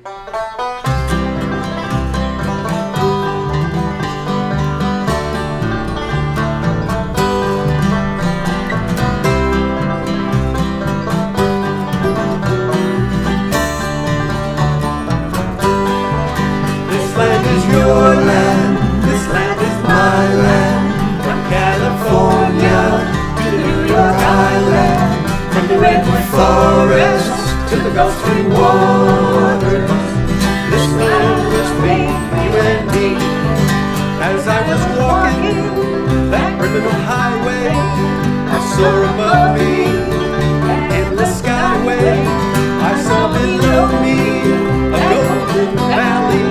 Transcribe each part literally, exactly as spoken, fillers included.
This land is your land, this land is my land. From California to the New York Island, from the redwood forest to the Gulf Stream waters. This land was made for you and me. As I was walking that criminal highway, I saw above me an endless skyway. I saw below me a golden valley.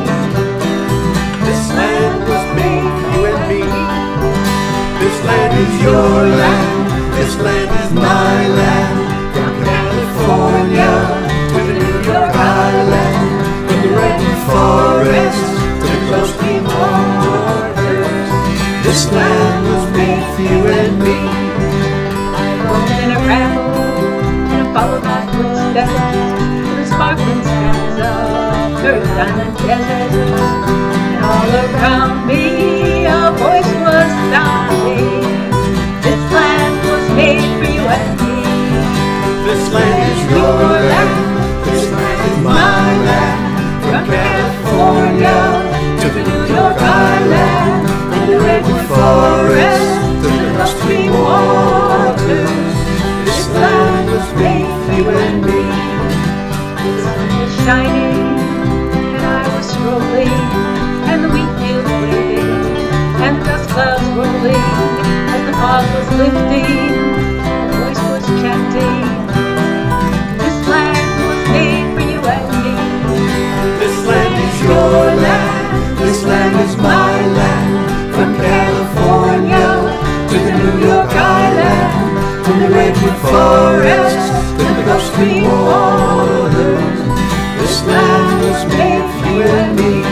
This land was made for you and me. This land is your land, this land is my land. From California to the New York Island, from the redwood forest to the Gulf Stream waters. This land was made for you and me. I roamed in a gravel and I followed my footsteps to the sparkling sands of earth and deserts. And all around me a voice was sounding. This land was made for you and me. This land is your land, this land is my land. From California to the New York Island, from the redwood forest to the Gulf Stream waters. This land was made for you and me. The sun was shining and I was strolling, and the wheat fields waving and the dust clouds rolling. As the fog was lifting, a voice was chanting. This land was made for you and me. This land is your land, this land is my land. From California to the New York Island, from the redwood forest to the Gulf Stream waters. This land was made for you and me.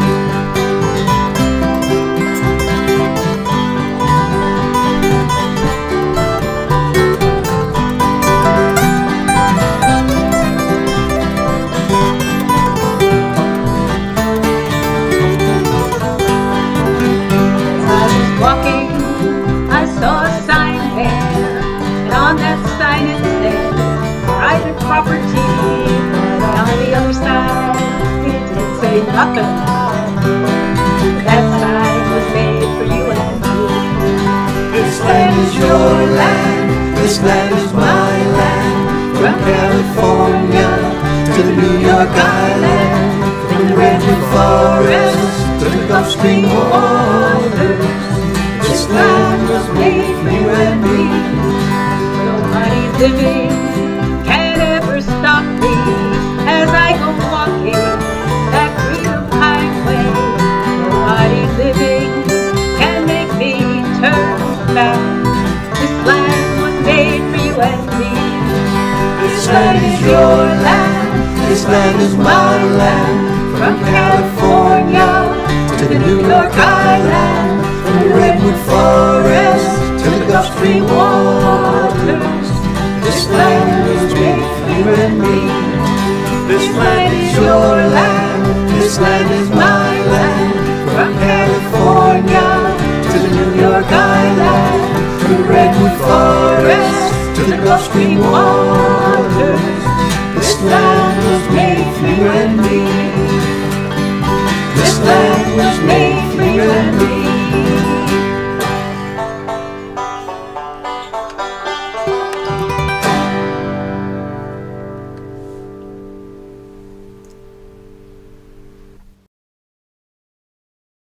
Walking, I saw a sign there, and on that sign it said private property, but on the other side it did say nothing. That sign was made for you and me. This land is your land, this land is my land. From California to the New York Island, from the redwood forest to the Gulf Stream waters. This land was made for you and me. Nobody living can ever stop me as I go walking that freedom highway. Nobody living can make me turn back. This land was made for you and me. This land is your land, this land is my land. From California to the New York Island, from the redwood forest to the Gulf Stream waters. This land was made for you and me. This land is your land, this land is my land. From California to the New York Island, from the redwood forest to the Gulf Stream waters. This land was made for you and me. This land was made for you and me.